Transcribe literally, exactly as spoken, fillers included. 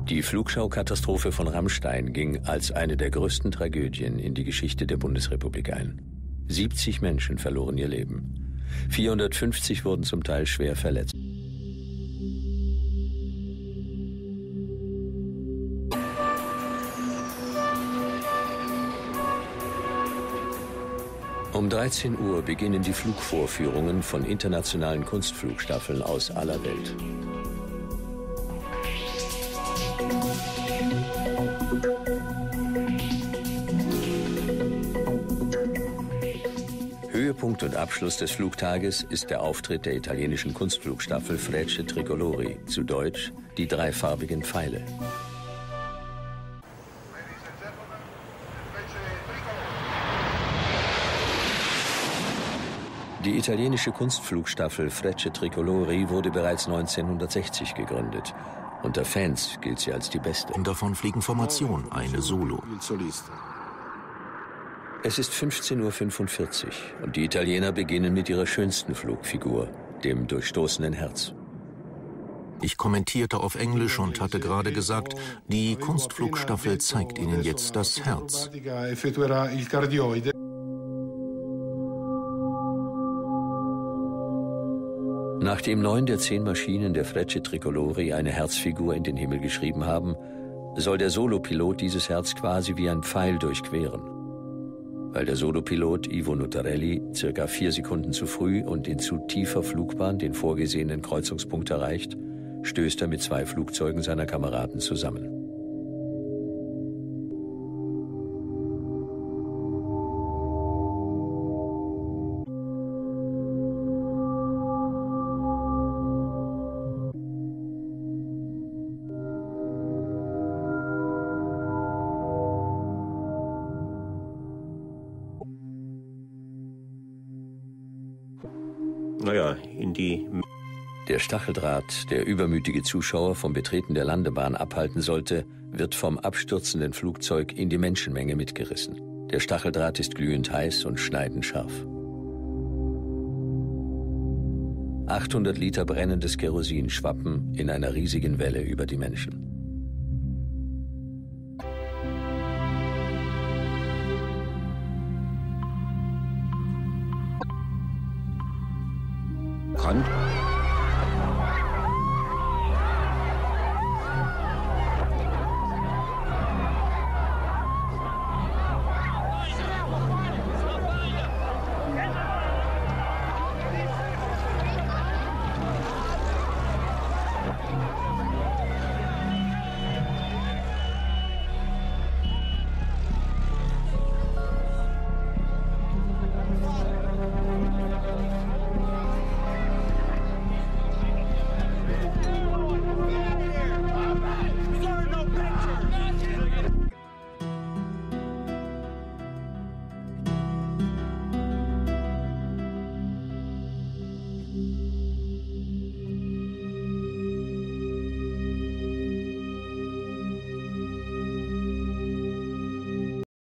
Die Flugschau-Katastrophe von Ramstein ging als eine der größten Tragödien in die Geschichte der Bundesrepublik ein. siebzig Menschen verloren ihr Leben. vierhundertfünfzig wurden zum Teil schwer verletzt. Um dreizehn Uhr beginnen die Flugvorführungen von internationalen Kunstflugstaffeln aus aller Welt. Höhepunkt und Abschluss des Flugtages ist der Auftritt der italienischen Kunstflugstaffel Frecce Tricolori, zu Deutsch die dreifarbigen Pfeile. Die italienische Kunstflugstaffel Frecce Tricolori wurde bereits neunzehnhundertsechzig gegründet. Unter Fans gilt sie als die beste. Und davon fliegen Formation, eine Solo. Es ist fünfzehn Uhr fünfundvierzig und die Italiener beginnen mit ihrer schönsten Flugfigur, dem durchstoßenen Herz. Ich kommentierte auf Englisch und hatte gerade gesagt, die Kunstflugstaffel zeigt Ihnen jetzt das Herz. Nachdem neun der zehn Maschinen der Frecce Tricolori eine Herzfigur in den Himmel geschrieben haben, soll der Solopilot dieses Herz quasi wie ein Pfeil durchqueren. Weil der Solopilot Ivo Nutarelli circa vier Sekunden zu früh und in zu tiefer Flugbahn den vorgesehenen Kreuzungspunkt erreicht, stößt er mit zwei Flugzeugen seiner Kameraden zusammen. Naja, in die... Der Stacheldraht, der übermütige Zuschauer vom Betreten der Landebahn abhalten sollte, wird vom abstürzenden Flugzeug in die Menschenmenge mitgerissen. Der Stacheldraht ist glühend heiß und schneidend scharf. achthundert Liter brennendes Kerosin schwappen in einer riesigen Welle über die Menschen. Kann.